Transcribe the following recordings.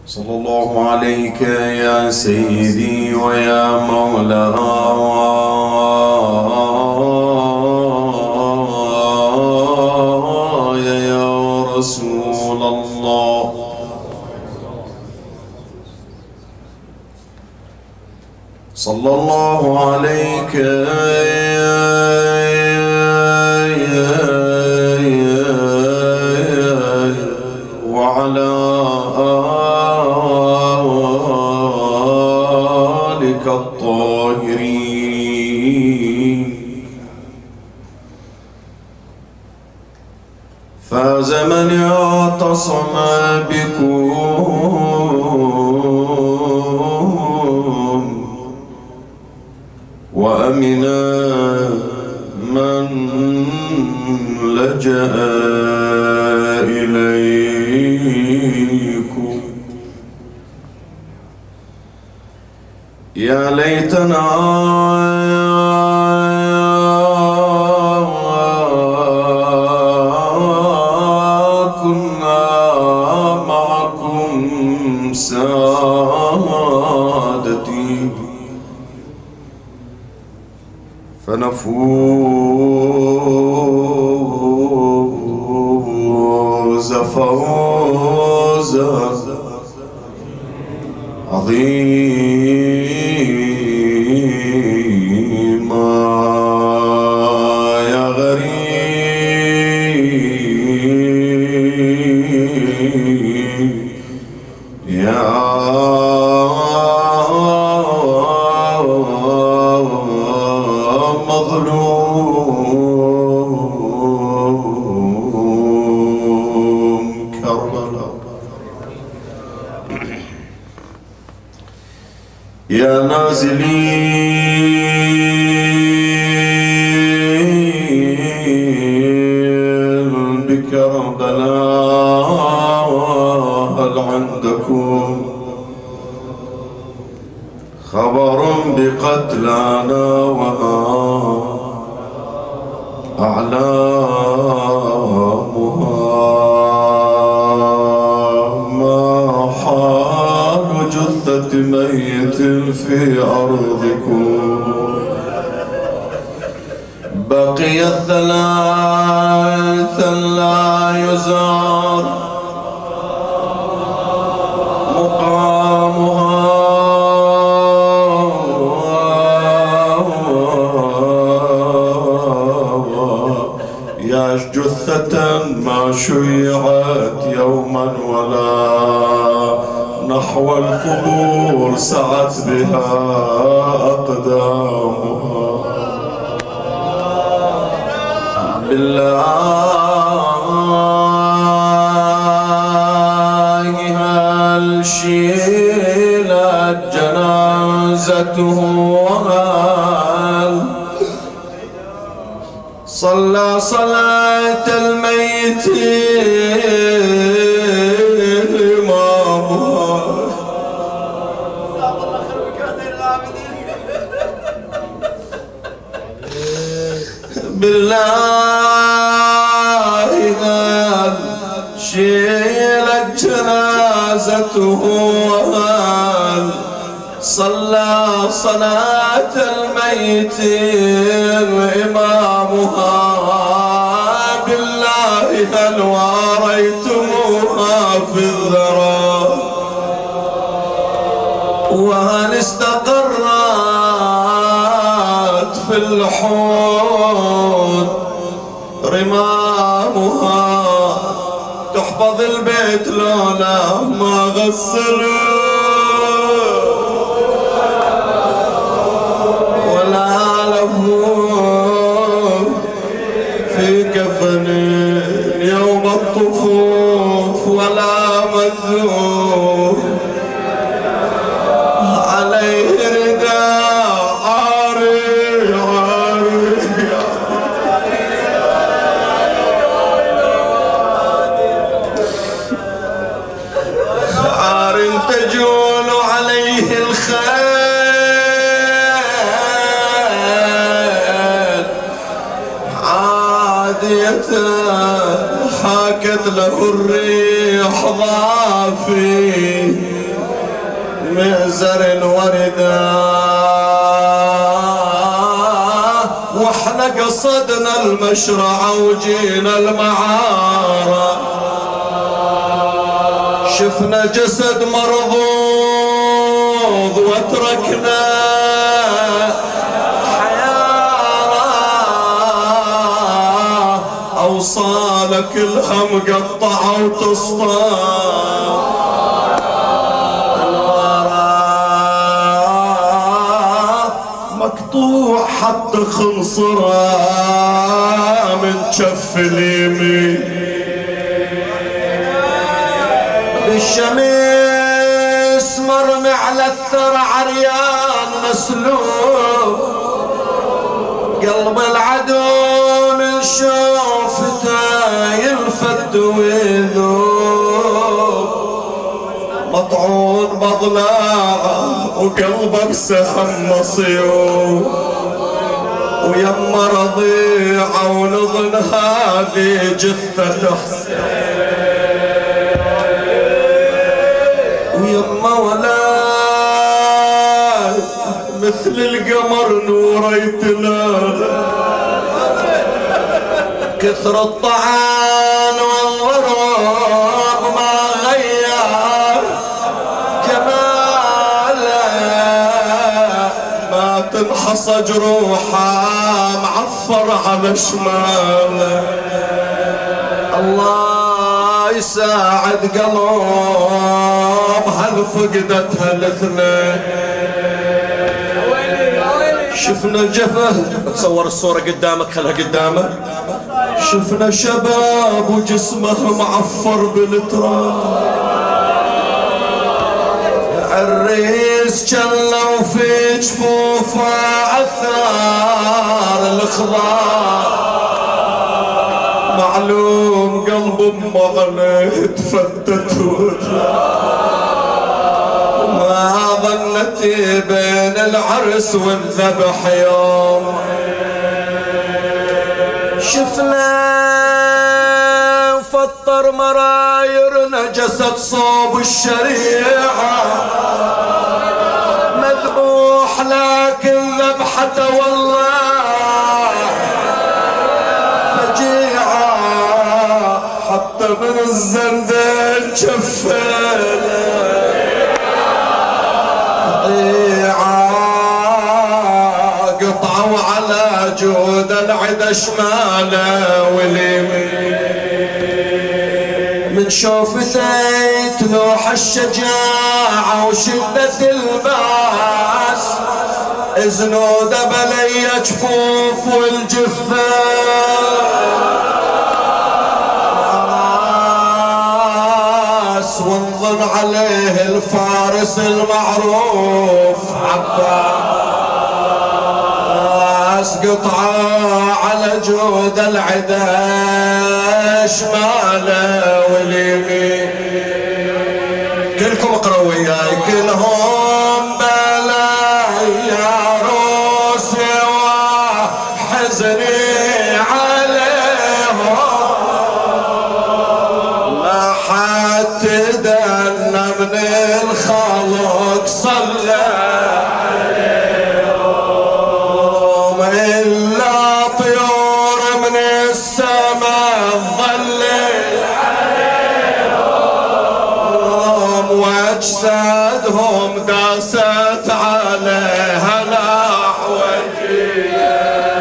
صلى الله عليك يا سيدي ويا مولاي يا رسول الله. صلى الله عليك وعلى آلك الطاهرين. فاز من اعتصم بكم وأمنا من لجأ إليكم. يا ليتنا كنا معكم سادتي فنفوز فوزا عظيما. يا غريب يا مظلوم كربلاء. يا نازلين بكربلاء هل عندكم خبر بقتلانا وما أعلامها؟ ما حال جثة ميت في أرضكم؟ بقي ثلاثا لا يزار مقامها. يا جثة ما شيعت يوما ولا نحو القبور سعت بها أقدامها. بالله هل شيلت جنازته وهل صلى صلاة الميت إمامها؟ بالله هل شيلت جنازته وهل صلى صلاة الميت إمامها؟ بالله هل واريتموها في الذرى وهل استقرت في الحوض رمامها؟ تحفظ البيت لولا ما غسلوا في كفن يوم الطفوف ولا مذوب عليه رداء عاري عار تجول عليه الخيل عادية حاكت له الريح ضافي مزر وردا واحنا قصدنا المشرع وجينا المعارة شفنا جسد مرضوض وتركنا حيارة أوصالك الهم قطع وتصطاد مقطوع حتى خنصرة من جف اليمين بالشمس مرمي على الثرى عريان مسلوب قلب العدو من شوفته ينفد ويذوب مطعون بضلاعه وقلبه بسهم مصيوب ويما رضيعه ونظن هذه جثة حسين ويما ولاد مثل القمر نوره يتلال كثر الطعان والضرب ما غير جماله ما تنحصى جروحه معفر على شماله الله يساعد قلوب هل فقدتها الاثنين شفنا الجفة تصور الصورة قدامك خلها قدامك شفنا شباب وجسمه معفر بالتراب الريس جلوا في جفوفه اثار الخضار معلوم قلب امه تفتت ما ظنتي بين العرس والذبح يوم شفنا فطر مرايرنا جسد صوب الشريعة مذبوح لكن ذبحته والله فجيعة حتى من الزندان شفينا قطعوا على جود العدا شماله واليمين من شوفتي تلوح الشجاعة وشدة الباس زنوده بلي جفوف والجفة وانظن عليه الفارس المعروف عباس قطعة على جود العدا شماله واليمين كلكم اقرأوا وياي كلهم بلاي يا روسي وحزني من الخلق صلى عليهم إلا طيور من السماء ظلت عليهم واجسادهم داست عليها الأعوجية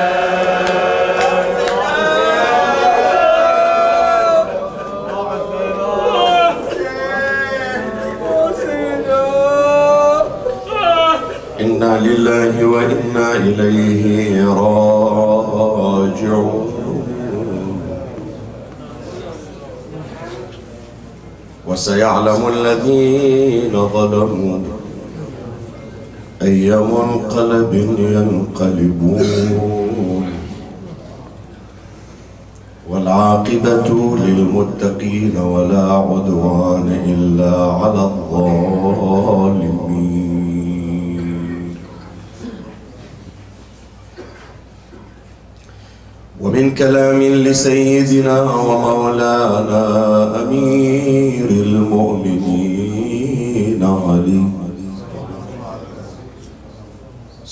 إنا لله وإنا إليه راجعون وسيعلم الذين ظلموا أي منقلب ينقلبون والعاقبة للمتقين ولا عدوان إلا على الظالمين. ومن كلام لسيدنا ومولانا أمير المؤمنين علي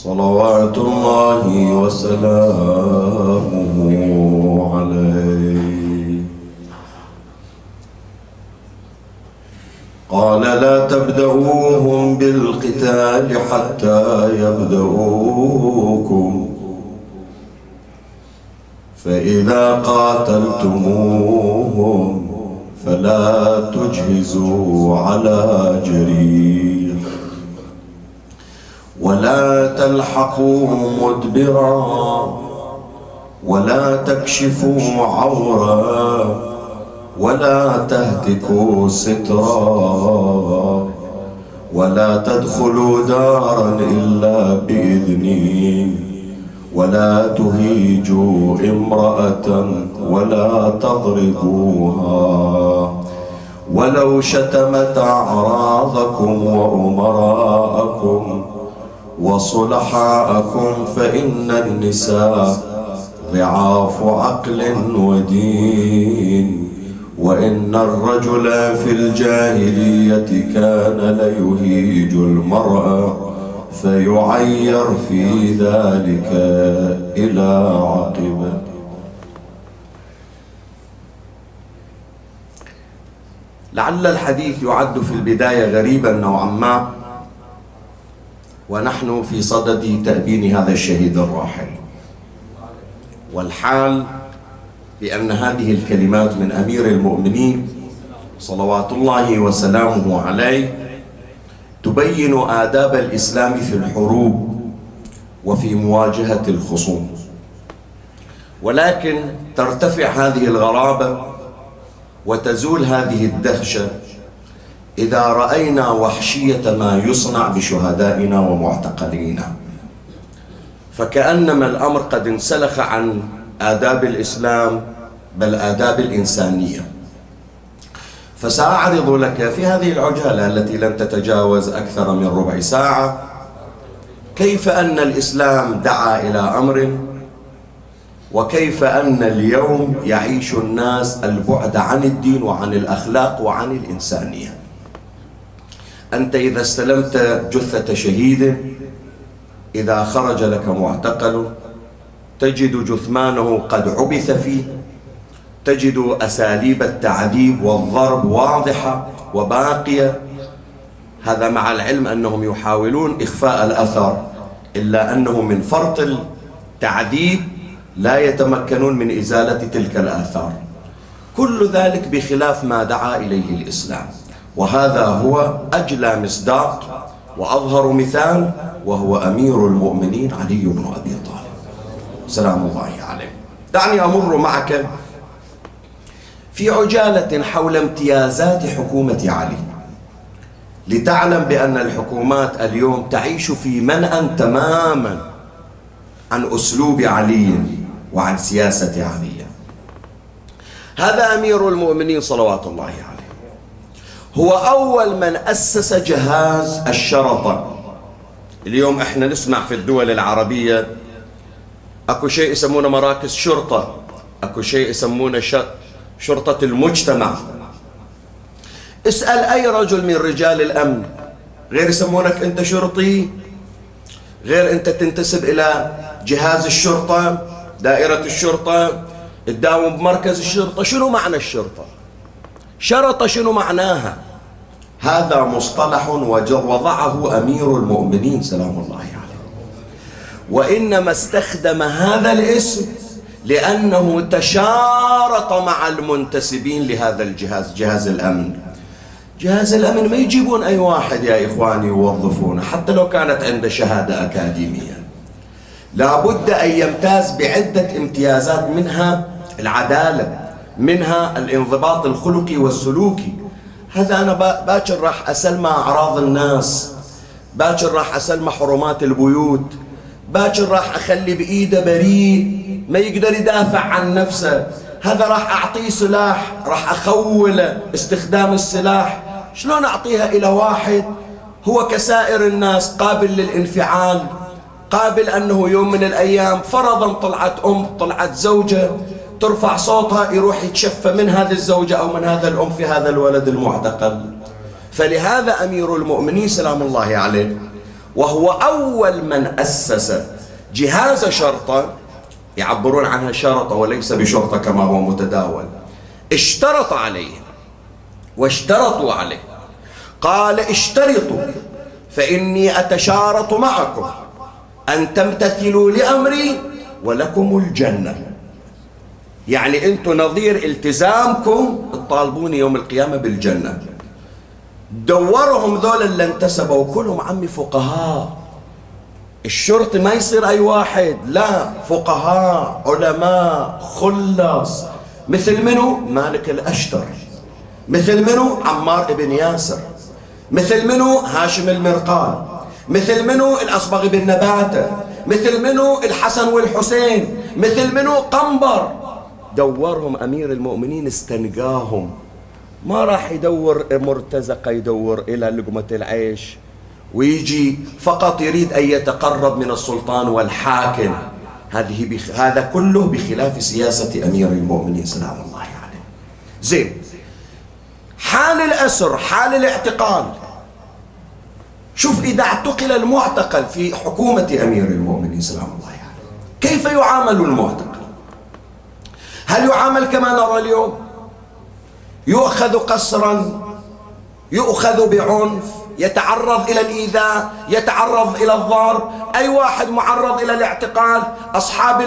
صلوات الله وسلامه عليه. قال لا تبدؤوهم بالقتال حتى يبدؤوكم، فإذا قاتلتموهم فلا تجهزوا على جريح ولا تلحقوا مدبرا ولا تكشفوا عورا ولا تهتكوا سترا ولا تدخلوا دارا إلا بإذني ولا تهيجوا امرأة ولا تضربوها ولو شتمت أعراضكم وأمراءكم وصلحاءكم، فإن النساء ضعاف عقل ودين، وإن الرجل في الجاهلية كان ليهيج المرأة فيعير في ذلك إلى عقبه. لعل الحديث يعد في البداية غريبا نوعا ما، ونحن في صدد تأبين هذا الشهيد الراحل، والحال بأن هذه الكلمات من أمير المؤمنين صلوات الله وسلامه عليه تبين آداب الإسلام في الحروب وفي مواجهة الخصوم، ولكن ترتفع هذه الغرابة وتزول هذه الدهشة إذا رأينا وحشية ما يصنع بشهدائنا ومعتقلينا، فكأنما الأمر قد انسلخ عن آداب الإسلام بل آداب الإنسانية. فسأعرض لك في هذه العجالة التي لن تتجاوز أكثر من ربع ساعة كيف أن الإسلام دعا إلى أمر، وكيف أن اليوم يعيش الناس البعد عن الدين وعن الأخلاق وعن الإنسانية. أنت إذا استلمت جثة شهيد، إذا خرج لك معتقل تجد جثمانه قد عبث فيه، تجد أساليب التعذيب والضرب واضحة وباقية، هذا مع العلم أنهم يحاولون إخفاء الأثر، إلا أنه من فرط التعذيب لا يتمكنون من إزالة تلك الآثار. كل ذلك بخلاف ما دعا إليه الإسلام، وهذا هو أجلى مصداق وأظهر مثال، وهو أمير المؤمنين علي بن أبي طالب سلام الله عليه. دعني أمر معك في عجالة حول امتيازات حكومة علي، لتعلم بأن الحكومات اليوم تعيش في منأى تماما عن أسلوب علي وعن سياسة علي. هذا أمير المؤمنين صلوات الله عليه، هو أول من أسس جهاز الشرطة. اليوم احنا نسمع في الدول العربية اكو شيء يسمونه مراكز شرطة، اكو شيء يسمونه شرطة المجتمع. اسأل أي رجل من رجال الأمن، غير يسمونك أنت شرطي، غير أنت تنتسب إلى جهاز الشرطة، دائرة الشرطة، تداوم بمركز الشرطة. شنو معنى الشرطة؟ شرطة شنو معناها؟ هذا مصطلح وضعه أمير المؤمنين سلام الله عليه، وإنما استخدم هذا الاسم لأنه تشارط مع المنتسبين لهذا الجهاز، جهاز الأمن. جهاز الأمن ما يجيبون أي واحد يا إخواني يوظفونه حتى لو كانت عنده شهادة أكاديمية، لابد أن يمتاز بعدة امتيازات، منها العدالة، منها الانضباط الخلقي والسلوكي. هذا أنا باكر راح أسلم أعراض الناس، باكر راح أسلم حرمات البيوت، باكر راح أخلي بإيده بريء ما يقدر يدافع عن نفسه، هذا راح أعطيه سلاح، راح أخوله استخدام السلاح. شلون أعطيها إلى واحد هو كسائر الناس قابل للانفعال، قابل أنه يوم من الأيام فرضا طلعت طلعت زوجة ترفع صوتها يروح يتشفى من هذه الزوجة أو من هذا الأم في هذا الولد المعتقل. فلهذا أمير المؤمنين سلام الله عليه وهو أول من أسس جهاز شرطة، يعبرون عنها شرطة وليس بشرطة كما هو متداول، اشترط عليه واشترطوا عليه، قال اشترطوا فإني أتشارط معكم أن تمتثلوا لأمري ولكم الجنة. يعني أنتم نظير التزامكم تطالبوني يوم القيامة بالجنة. دورهم ذول اللي انتسبوا كلهم عمي فقهاء. الشرطي ما يصير أي واحد، لا، فقهاء علماء خلص. مثل منو؟ مالك الأشتر، مثل منو؟ عمار بن ياسر، مثل منو؟ هاشم المرقال، مثل منو؟ الأصبغ بن نباتة، مثل منو؟ الحسن والحسين، مثل منو؟ قنبر. دورهم أمير المؤمنين استنقاهم، ما راح يدور مرتزقة، يدور إلى لقمة العيش ويجي فقط يريد أن يتقرب من السلطان والحاكم. هذا كله بخلاف سياسة أمير المؤمنين سلام الله عليه. زين، حال الأسر، حال الاعتقال. شوف إذا اعتقل المعتقل في حكومة أمير المؤمنين سلام الله عليه كيف يعامل المعتقل؟ هل يعامل كما نرى اليوم؟ يؤخذ قسرا، يؤخذ بعنف، يتعرض إلى الإيذاء، يتعرض إلى الضرب. أي واحد معرض إلى الاعتقال، أصحاب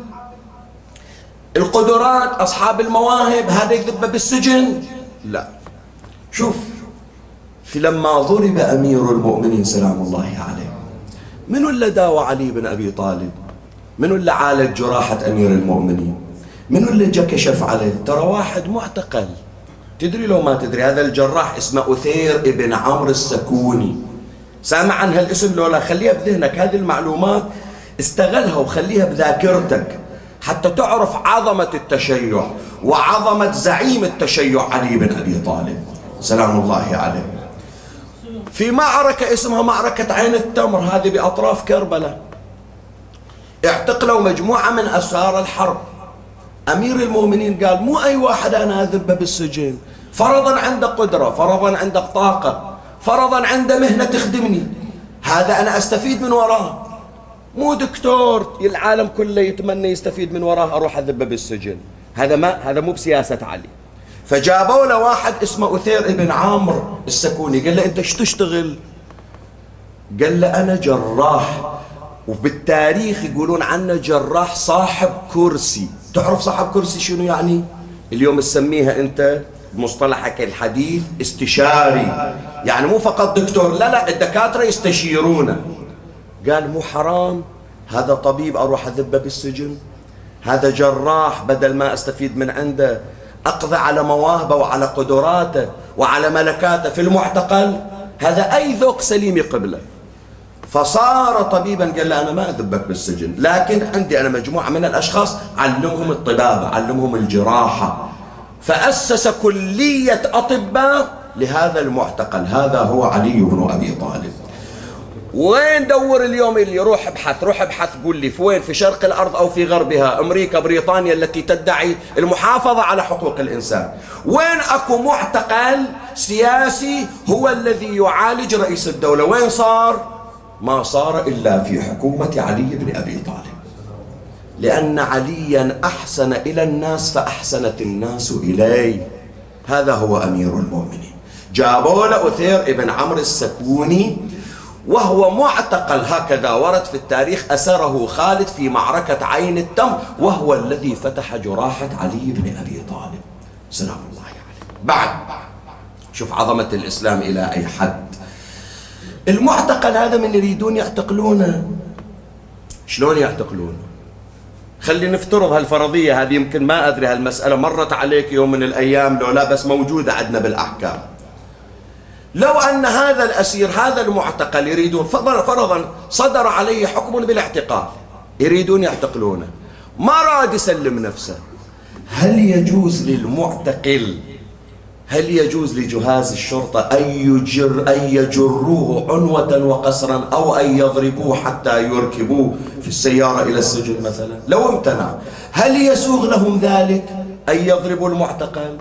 القدرات، أصحاب المواهب، هذا يذب بالسجن؟ لا. شوف، في لما ضرب أمير المؤمنين سلام الله عليه، منو اللي داوى علي بن أبي طالب؟ منو اللي عالج جراحة أمير المؤمنين؟ منو اللي جا كشف عليه؟ ترى واحد معتقل. تدري لو ما تدري، هذا الجراح اسمه أثير ابن عمرو السكوني. سامع عن هالاسم لولا؟ خليها بذهنك، هذه المعلومات استغلها وخليها بذاكرتك حتى تعرف عظمة التشيع وعظمة زعيم التشيع علي بن أبي طالب سلام الله عليه. في معركة اسمها معركة عين التمر، هذه بأطراف كربلاء، اعتقلوا مجموعة من أسرار الحرب. أمير المؤمنين قال مو أي واحد أنا أذبه بالسجن، فرضا عنده قدرة، فرضا عنده طاقة، فرضا عنده مهنة تخدمني، هذا أنا أستفيد من وراه. مو دكتور العالم كله يتمنى يستفيد من وراه أروح أذبه بالسجن. هذا مو بسياسة علي. فجابوا له واحد اسمه أثير ابن عمرو السكوني، قال له أنت ايش تشتغل؟ قال له أنا جراح، وبالتاريخ يقولون عنه جراح صاحب كرسي. تعرف صاحب كرسي شنو يعني؟ اليوم تسميها أنت بمصطلحك الحديث استشاري، يعني مو فقط دكتور، لا، الدكاترة يستشيرونه. قال مو حرام هذا طبيب أروح أذبه بالسجن؟ هذا جراح بدل ما أستفيد من عنده أقضي على مواهبه وعلى قدراته وعلى ملكاته في المعتقل؟ هذا أي ذوق سليم يقبله. فصار طبيبا، قال له أنا ما أذبك بالسجن، لكن عندي أنا مجموعة من الأشخاص علمهم الطبابة، علمهم الجراحة، فأسس كلية أطباء لهذا المعتقل. هذا هو علي بن أبي طالب. وين دور اليوم اللي روح ابحث قول لي في وين، في شرق الأرض أو في غربها، أمريكا، بريطانيا التي تدعي المحافظة على حقوق الإنسان، وين أكو معتقل سياسي هو الذي يعالج رئيس الدولة؟ وين صار؟ ما صار إلا في حكومة علي بن أبي طالب، لأن عليا أحسن إلى الناس فأحسنت الناس إليه. هذا هو أمير المؤمنين. جابوا له أثير ابن عمرو السكوني وهو معتقل، هكذا ورد في التاريخ، أسره خالد في معركة عين التمر، وهو الذي فتح جراحة علي بن أبي طالب سلام الله عليه. بعد شوف عظمة الإسلام إلى أي حد. المعتقل هذا من يريدون يعتقلونه، شلون يعتقلونه؟ خلي نفترض هالفرضية هذه، يمكن ما أدري هالمسألة مرت عليك يوم من الأيام لو لا، بس موجودة عندنا بالأحكام. لو أن هذا الأسير، هذا المعتقل، يريدون فرضا صدر عليه حكم بالاعتقال، يريدون يعتقلونه، ما راد يسلم نفسه، هل يجوز للمعتقل، هل يجوز لجهاز الشرطة أن يجروه عنوة وقسرا، أو أن يضربوه حتى يركبوه في السيارة إلى السجن مثلا؟ لو امتنع، هل يسوغ لهم ذلك أن يضربوا المعتقل؟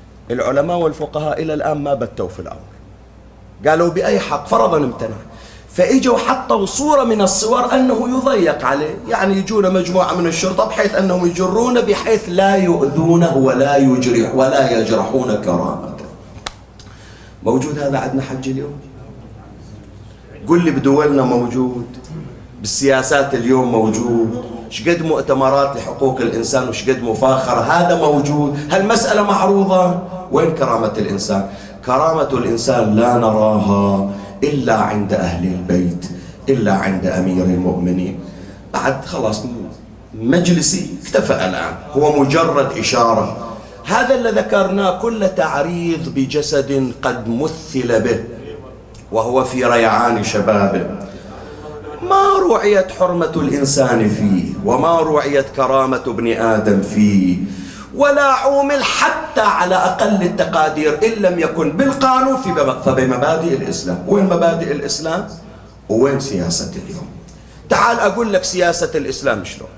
العلماء والفقهاء إلى الآن ما بتوا في الأمر، قالوا بأي حق، فرضا امتنع. فإجوا حطوا صورة من الصور أنه يضيق عليه، يعني يجون مجموعة من الشرطة بحيث أنهم يجرونه بحيث لا يؤذونه ولا يجرحون كرامته. موجود هذا عندنا حج اليوم؟ قل لي بدولنا موجود، بالسياسات اليوم موجود، شقد مؤتمرات لحقوق الإنسان وشقد مفاخرة، هذا موجود، هالمسألة معروضة. وين كرامة الإنسان؟ كرامة الإنسان لا نراها إلا عند أهل البيت، إلا عند أمير المؤمنين. بعد خلاص مجلسي اكتفى الآن، هو مجرد إشارة. هذا اللي ذكرناه كله تعريض بجسد قد مثل به وهو في ريعان شبابه، ما رعيت حرمة الإنسان فيه، وما رعيت كرامة ابن آدم فيه، ولا عومل حتى على أقل التقادير إن لم يكن بالقانون فبمبادئ الإسلام. وين مبادئ الإسلام؟ وين سياسة اليوم؟ تعال أقول لك سياسة الإسلام شلون.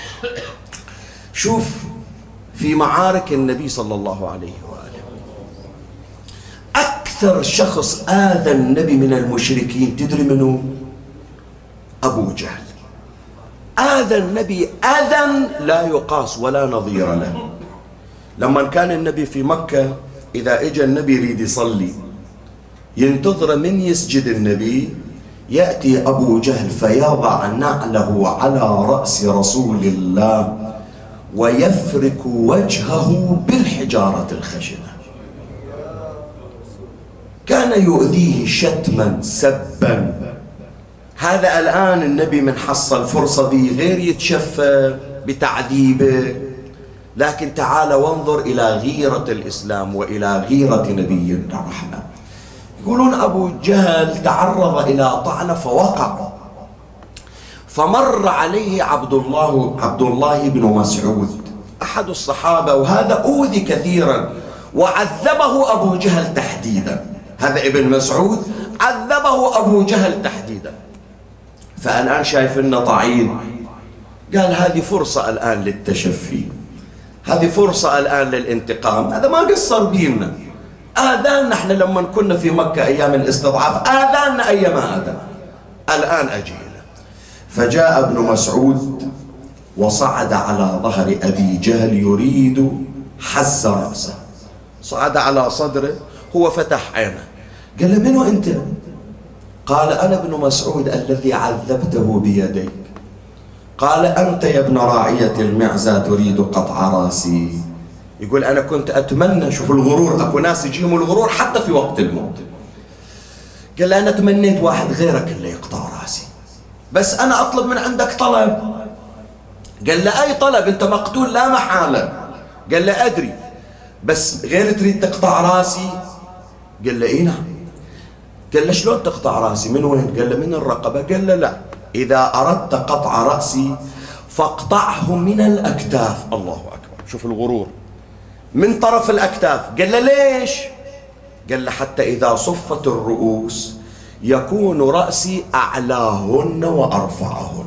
شوف في معارك النبي صلى الله عليه وآله، أكثر شخص آذى النبي من المشركين تدري منه؟ أبو جهل. آذى النبي أذى لا يقاس ولا نظير له. لما كان النبي في مكة، إذا إجا النبي يريد يصلي ينتظر من يسجد النبي، يأتي أبو جهل فيضع نعله على رأس رسول الله ويفرك وجهه بالحجارة الخشنة. كان يؤذيه شتما سبا. هذا الآن النبي من حصل فرصة دي غير يتشفى بتعذيبه، لكن تعال وانظر إلى غيرة الإسلام وإلى غيرة نبي الرحمة. يقولون أبو جهل تعرض إلى طعنة فوقع، فمر عليه عبد الله بن مسعود أحد الصحابة، وهذا أوذي كثيرا وعذبه أبو جهل تحديدا. هذا ابن مسعود عذبه أبو جهل تحديدا. فالآن شايف لنا طعين، قال هذه فرصة الآن للتشفي، هذه فرصة الآن للانتقام. هذا ما قصر بينا، آذانا احنا لما كنا في مكة أيام الاستضعاف، آذانا أيما آذان، الآن أجينا. فجاء ابن مسعود وصعد على ظهر أبي جهل يريد حز رأسه، صعد على صدره، هو فتح عينه، قال له منو أنت؟ قال أنا ابن مسعود الذي عذبته بيديك. قال أنت يا ابن راعية المعزى تريد قطع راسي. يقول أنا كنت أتمنى، شوف الغرور، أكو ناس يجيهم الغرور حتى في وقت الموت. قال أنا تمنيت واحد غيرك اللي يقطع راسي، بس أنا أطلب من عندك طلب. قال له أي طلب؟ أنت مقتول لا محالة. قال له أدري، بس غير تريد تقطع راسي؟ قال له إيه نعم. قال له شلون تقطع راسي؟ من وين؟ قال له من الرقبة. قال له لا، إذا أردت قطع رأسي فاقطعه من الأكتاف. الله أكبر، شوف الغرور، من طرف الأكتاف. قال له ليش؟ قال له حتى إذا صفت الرؤوس يكون رأسي أعلاهن وأرفعهن.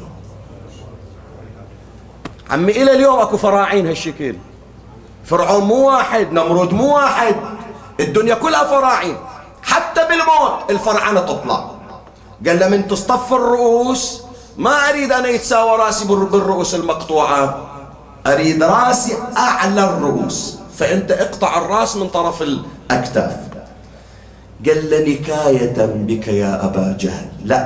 عمي إلى اليوم أكو فراعين هالشكل، فرعون مو واحد، نمرود مو واحد، الدنيا كلها فراعين، حتى بالموت الفرعنة تطلع. قال له من تصطف الرؤوس ما أريد أنا يتساوى راسي بالرؤوس المقطوعة، أريد راسي أعلى الرؤوس، فأنت اقطع الرأس من طرف الأكتاف. قال له نكاية بك يا أبا جهل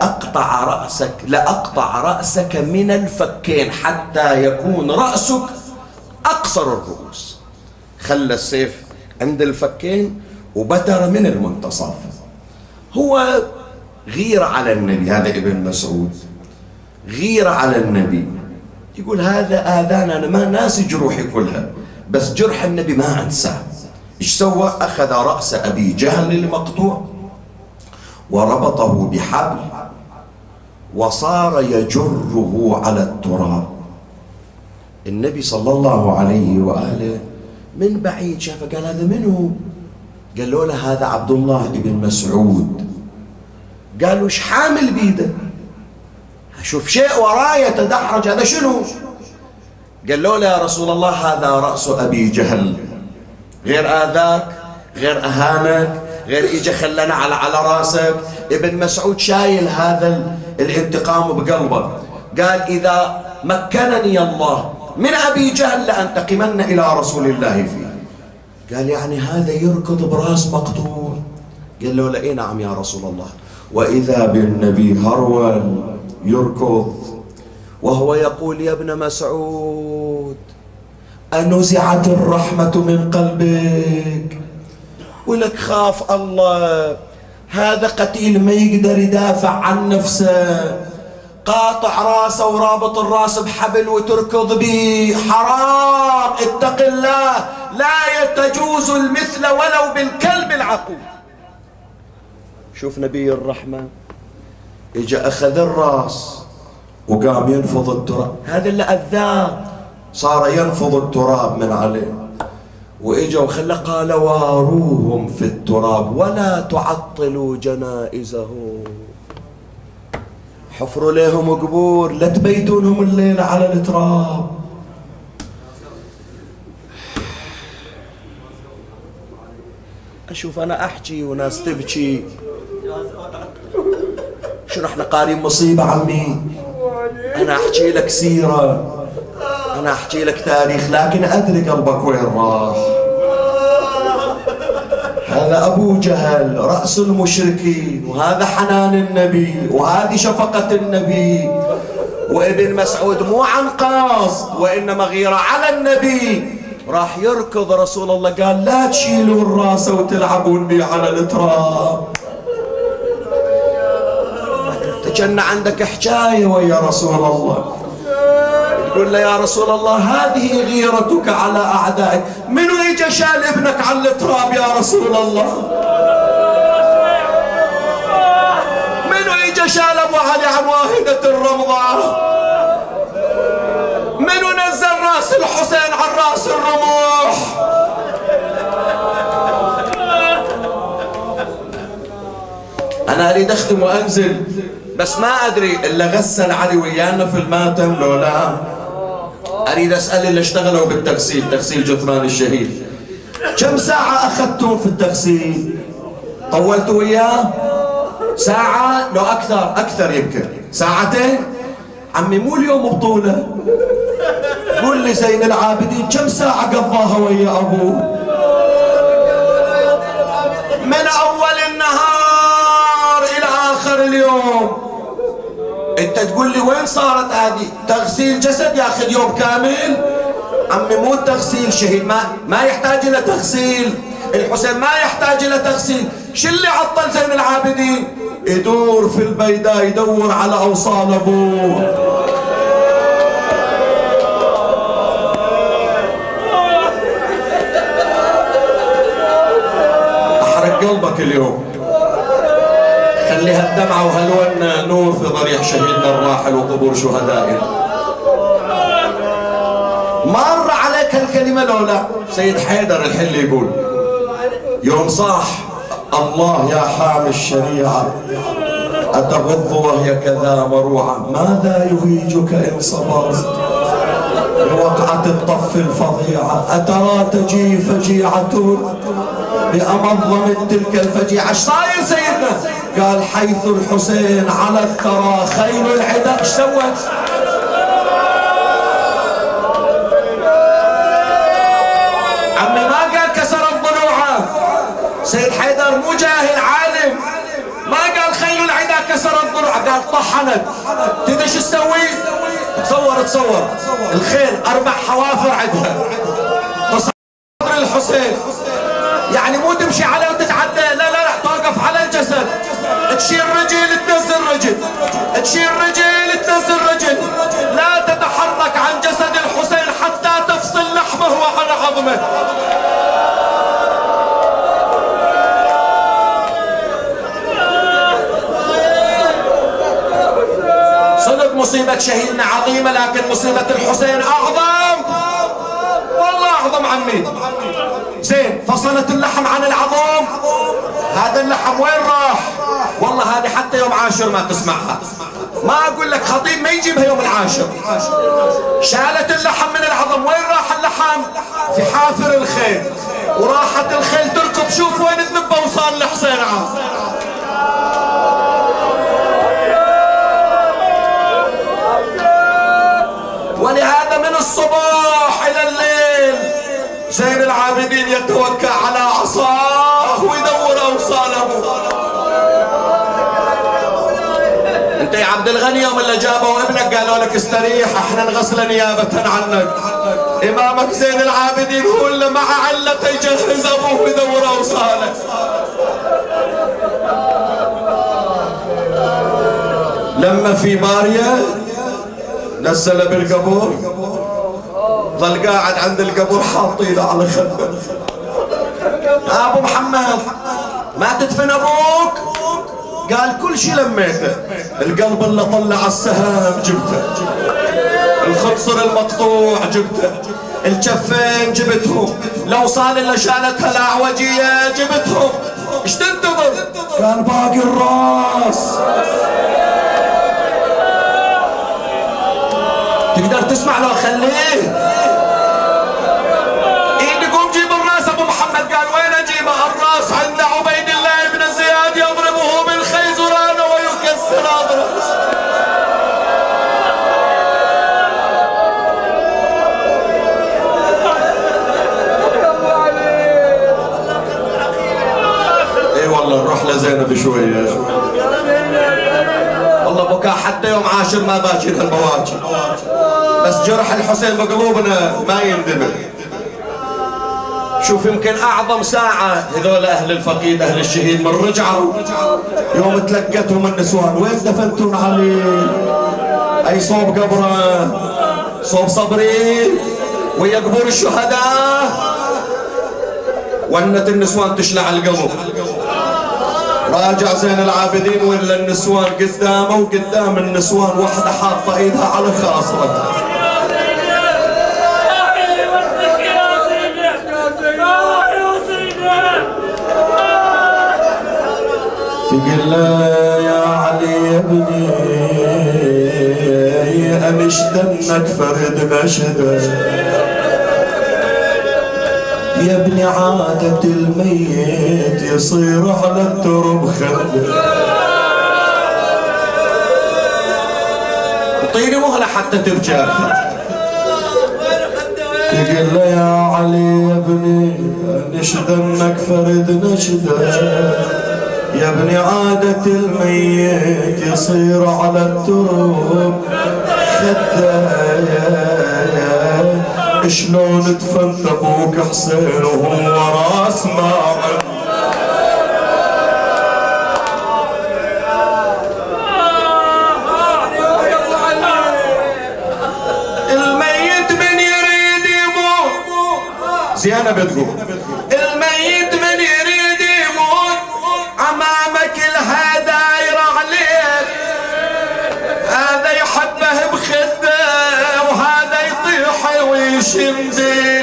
لأقطع رأسك من الفكين حتى يكون رأسك أقصر الرؤوس. خلى السيف عند الفكين وبتر من المنتصف. هو غير على النبي، هذا ابن مسعود غير على النبي، يقول هذا آذانا، أنا ما ناسي جروحي كلها، بس جرح النبي ما أنساه. إيش سوى؟ أخذ رأس أبي جهل المقطوع وربطه بحبل وصار يجره على التراب. النبي صلى الله عليه وآله من بعيد شافه، قال هذا منو؟ قالوا له هذا عبد الله بن مسعود. قالوا ايش حامل بيده؟ شوف شيء وراي يتدحرج، هذا شنو؟ قالوا له يا رسول الله هذا رأس أبي جهل، غير آذاك غير أهانك غير إجا خلنا على راسك. ابن مسعود شايل هذا الانتقام بقلبه، قال إذا مكنني الله من أبي جهل لأنتقمن إلى رسول الله فيه. قال يعني هذا يركض براس مقتول؟ قال له لا، نعم يا رسول الله. وإذا بالنبي هرول يركض وهو يقول يا ابن مسعود أنزعت الرحمة من قلبك؟ ولك خاف الله، هذا قتيل ما يقدر يدافع عن نفسه، قاطع راسه ورابط الراس بحبل وتركض به، حرام، اتق الله، لا تجوز المثل ولو بالكلب العقول. شوف نبي الرحمة اجا اخذ الراس وقام ينفض التراب، هذا اللي اذاه صار ينفض التراب من عليه، واجا وخلى قال واروهم في التراب ولا تعطلوا جنائزهم، حفروا لهم قبور لا تبيتونهم الليل على التراب. اشوف انا احكي وناس تبكي، شنو احنا قارين مصيبة عمي؟ انا احكي لك سيرة، انا احكي لك تاريخ، لكن ادري قلبك وين راح. هذا ابو جهل رأس المشركين، وهذا حنان النبي، وهذه شفقة النبي. وابن مسعود مو عن قصد وانما غيرة على النبي، راح يركض رسول الله قال لا تشيلوا الراس وتلعبون بي على التراب. تجنى عندك حكاية ويا رسول الله، تقول له يا رسول الله هذه غيرتك على أعدائك، منو يجي شال ابنك على التراب يا رسول الله؟ منو يجي شال أبو علي عن واهدة الرمضة؟ منو نزل راس الحسين عن راس الرموح؟ أنا أريد أختم وأنزل، بس ما أدري إلا غسل علي ويانا في الماتم لو لا. أريد أسأل اللي اشتغلوا بالتغسيل، تغسيل جثمان الشهيد، كم ساعة أخذتم في التغسيل؟ طولتوا وياه؟ ساعة؟ لو أكثر يمكن ساعتين. عمي مو اليوم بطولة، قول لي زين العابدين كم ساعة قضاها ويا أبوه؟ من أول النهار إلى آخر اليوم. انت تقول لي وين صارت هذه؟ تغسيل جسد ياخذ يوم كامل؟ عمي مو تغسيل شهيد، ما يحتاج الى تغسيل، الحسين ما يحتاج الى تغسيل. شو اللي عطل زين العابدين؟ يدور في البيداء يدور على اوصال ابوه. احرق قلبك اليوم، خليها الدمعة وهلون نور في ضريح شهيدنا الراحل وقبور شهدائنا. مر عليك هالكلمة لولا سيد حيدر الحلي يقول يوم صاح الله يا حامي الشريعة أتغض وهي كذا مروعة، ماذا يهيجك إن صبرت بوقعة الطف الفظيعة، أترى تجي فجيعة بأمض من تلك الفجيعة. ايش صاير سيدنا؟ قال حيث الحسين على الثرى خيل العدا. ايش سوت؟ عمي ما قال كسر الضلوع، سيد حيدر مو جاهل عالم، ما قال خيل العدا كسر الضلوع، قال طحنت. تدري ايش تسوي؟ تصور الخيل 4 حوافر عندها، تصور الحسين، يعني مو تمشي عليه وتتعدى، لا توقف على الجسد، تشيل رجل تنزل رجل، تشيل رجل تنزل رجل، لا تتحرك عن جسد الحسين حتى تفصل لحمه عن عظمه. صدق مصيبة شهيدنا عظيمة، لكن مصيبة الحسين أعظم، والله أعظم عمي. زين فصلت اللحم عن العظم، هذا اللحم وين راح؟ والله هذه حتى يوم عاشر ما تسمعها، ما أقول لك خطيب ما يجيبها يوم العاشر. شالت اللحم من العظم، وين راح اللحم؟ في حافر الخيل. وراحت الخيل تركض. شوف وين الذبة وصار الحسين ولهذا من الصباح إلى الليل زين العابدين يتوكى على عصاه ويدور أوصاله. انت يا عبد الغني يوم اللي جابوا ابنك قالوا لك استريح احنا نغسل نيابة عنك. امامك زين العابدين هو اللي مع علته يجهز ابوه ويدور اوصاله. لما في ماريا نزل بالقبور ظل قاعد عند القبور حاطينه على خده. ابو محمد ما تدفن ابوك؟ قال كل شيء لميته. القلب اللي طلع السهام جبته، الخنصر المقطوع جبته، الجفين جبتهم، الاوصال اللي شالتها الاعوجيه جبتهم. ايش تنتظر؟ قال باقي الراس. تقدر تسمع لو خليه؟ ايدي قوم جيب الراس. ابو محمد قال وين اجيبه؟ الراس عند عبيد الله بن زياد يضربه بالخيزران ويكسر اضرس. اي والله نروح لزينب شويه. والله بكاء حتى يوم عاشر ما باكر هالبواكر، بس جرح الحسين بقلوبنا ما يندمج. شوف يمكن اعظم ساعة هذول اهل الفقيد اهل الشهيد من رجعوا يوم تلقتهم النسوان. وين دفنتون علي؟ اي صوب قبره؟ صوب صبري ويا قبور الشهداء. ونت النسوان تشلع القبر. راجع زين العابدين ولا النسوان قدامه، وقدام النسوان وحده حاطه ايدها على خاصرتها. تقول له يا علي يا ابني انشدنك فرد نشده يا ابني عادة الميت يصير على الترب خده. اعطيني مهلة حتى ترجع. تقول له يا علي يا ابني نشدنك فرد نشده يا ابني عادة الميت يصير على الترب خده. شلون دفنت ابوك حسين وهو راس ماعن؟ الميت من يريد يموت. زينب بتقول الميت من يريد يموت امامك الهداير عليك. هذا يحبه بخده وهذا يطيح ويشمدي.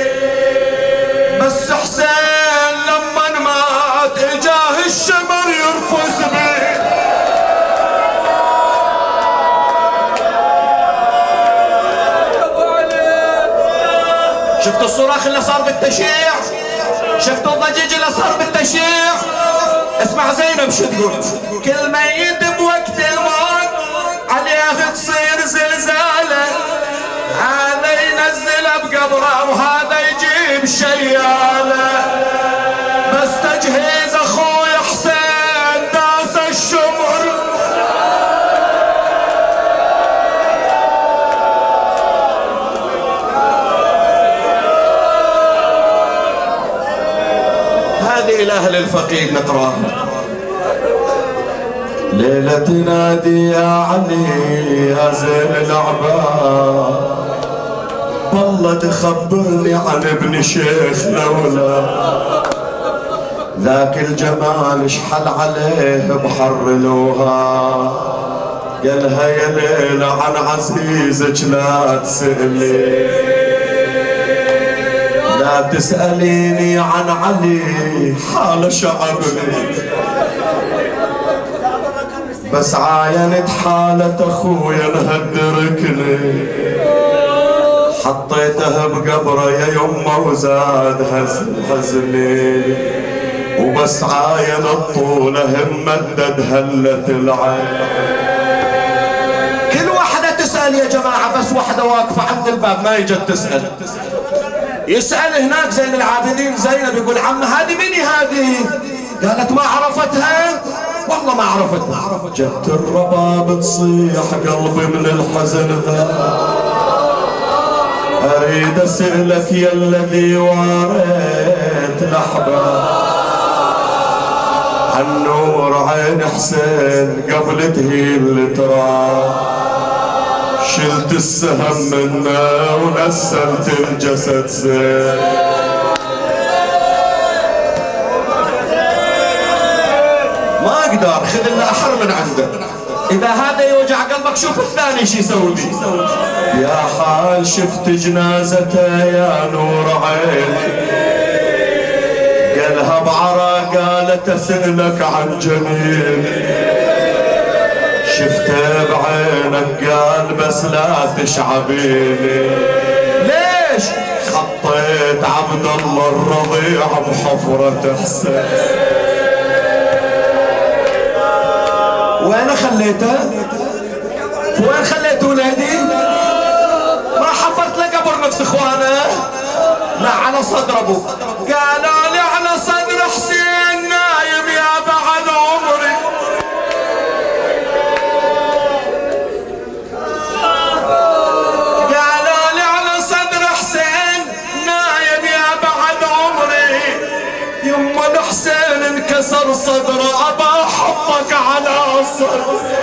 بس حسين لما مات اجاه الشمر يرفس بيه. شفتوا الصراخ اللي صار بالتشييع؟ شفتوا الضجيج اللي صار بالتشييع؟ اسمع زينب شو تقول. كل ميت بوقت الموت عليه تصير زلزاله. هذا ينزله بقبره وهذا يجيب شياله. بس تجهيز اخوي حسين داس الشمر. هذه الاهل الفقيد نقراها. ليلة تنادي يا علي يا زين العباد والله تخبرني عن ابن شيخنا ولا ذاك الجمال شحل عليه بحر لوها. قالها يا ليلة عن عزيزك لا تسألي، لا تسأليني عن علي حال شعبني. بس عاينت حالة اخويا انهدركني. حطيتها بقبره يا يمه وزاد حزني، وبس عاين الطولة هم مدد هلت العين. كل واحدة تسأل يا جماعة، بس واحدة واقفة عند الباب ما اجت تسأل. يسأل هناك زين العابدين زينب، يقول عم هذه مني هذه؟ قالت ما عرفتها، والله ما عرفتها. جت الرباب تصيح قلبي من الحزن ذا، اريد اسألك يا الذي واريت الاحباب عن نور عين حسين قبل تهيل تراب. شلت السهم منه ونسلت الجسد زين. ما اقدر، خذ اللي احر من عنده. اذا هذا يوجع قلبك شوف الثاني شو يسوي بي. يا حال شفت جنازته يا نور عيني، قالها بعرى قالت اسألك عن جميل. شفته بعينك قال بس لا تشعبيني. ليش؟ حطيت عبد الله الرضيع بحفرة حسين. وين خليته؟ وين خليت ولادي؟ ما حفرت له قبر نفس اخوانه؟ لا على صدر ابوه. قالوا لي على صدر حسين نايم يا بعد عمري. قالوا لي على صدر حسين نايم يا بعد عمري. يما الحسين انكسر صدره ابا احطك على صدري.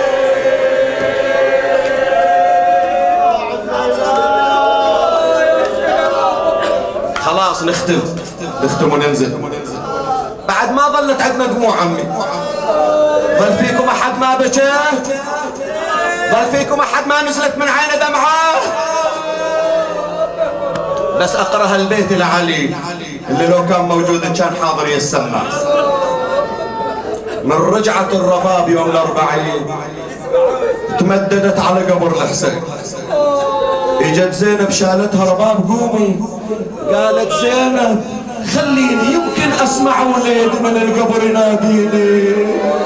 خلاص نختم وننزل. بعد ما ظلت عندنا دموع عمي. ظل فيكم احد ما بكى؟ ظل فيكم احد ما نزلت من عينه دمعه؟ بس اقرا هالبيت لعلي اللي لو كان موجود كان حاضر يسمع. من رجعت الرباب يوم الأربعين تمددت على قبر الحسين. اجت زينب شالتها رباب قومي. قالت زينب خليني يمكن اسمع وليد من القبر يناديني.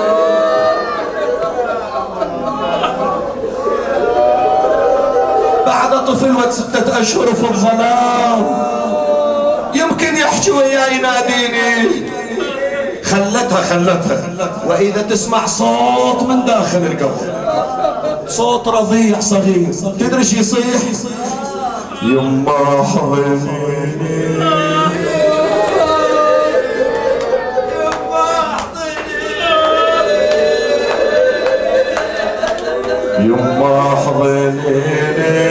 بعد طفل 6 أشهر في الظلام يمكن يحكي وياي يناديني. خلتها واذا تسمع صوت من داخل القبر، صوت رضيع صغير، تدري شو يصيح؟ يما حضنيني يما حضنيني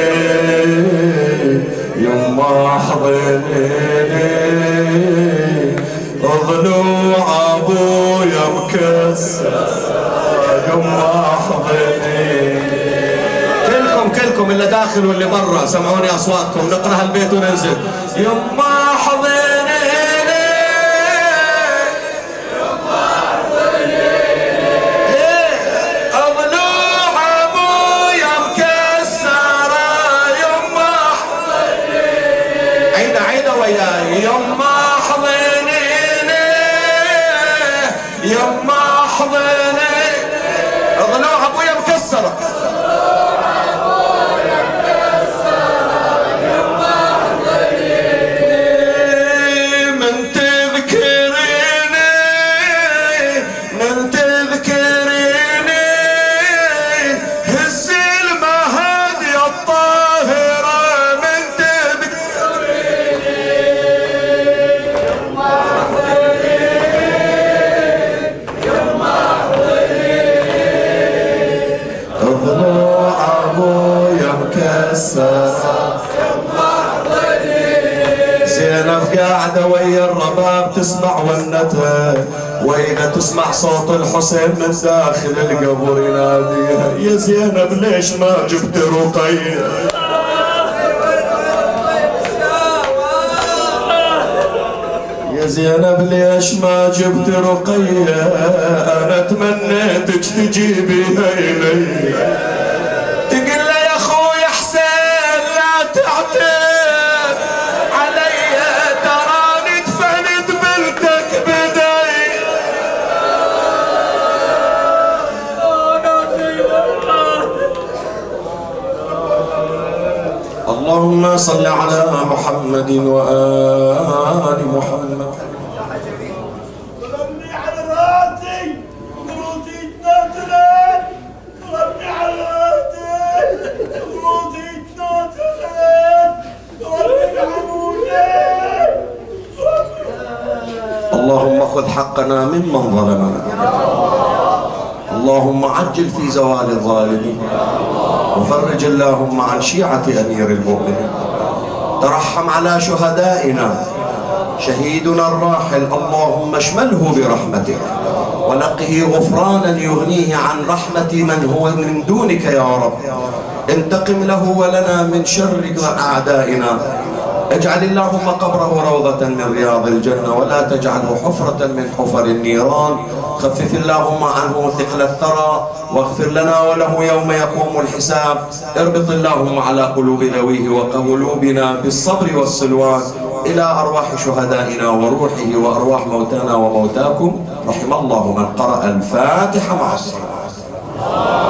يما حضنيني. ضلوع ابويا مكسر يما حضنيني. كلكم اللي داخل واللي برا سمعوني اصواتكم. نقرا هالبيت وننزل. يما حضنيني يما حضنيني. ضلوع ابويا مكسره يما حضنيني. عيده وياي. يما حضنيني يما حضنيني. ضلوع ابويا مكسره. زينب قاعدة ويا الرباب تسمع ونتها، واذا تسمع صوت الحسين من داخل القبر يناديها. يا زينب ليش ما جبت رقية؟ يا زينب ليش ما جبت رقية؟ انا تمنيتك تجيبيها الي. تقول له يا اخوي حسين لا تعتذر اللهم صل على محمد وآل محمد. ربي على راسي روتي تنازلت، ربي على راسي روتي تنازلت، ربي عمودي. اللهم خذ حقنا ممن ظلمنا، اللهم عجل في زوال الظالمين، وفرج اللهم عن شيعة أمير المؤمنين. ترحم على شهدائنا، شهيدنا الراحل اللهم اشمله برحمتك ونقه غفرانا يغنيه عن رحمة من هو من دونك يا رب. انتقم له ولنا من شر أعدائنا. اجعل اللهم قبره روضة من رياض الجنة ولا تجعله حفرة من حفر النيران. خفف اللهم عنه ثقل الثرى واغفر لنا وله يوم يقوم الحساب. اربط اللهم على قلوب ذويه وقلوبنا بالصبر والسلوان إلى أرواح شهدائنا وروحه وأرواح موتانا وموتاكم. رحم الله من قرأ الفاتحة مع الصلاة.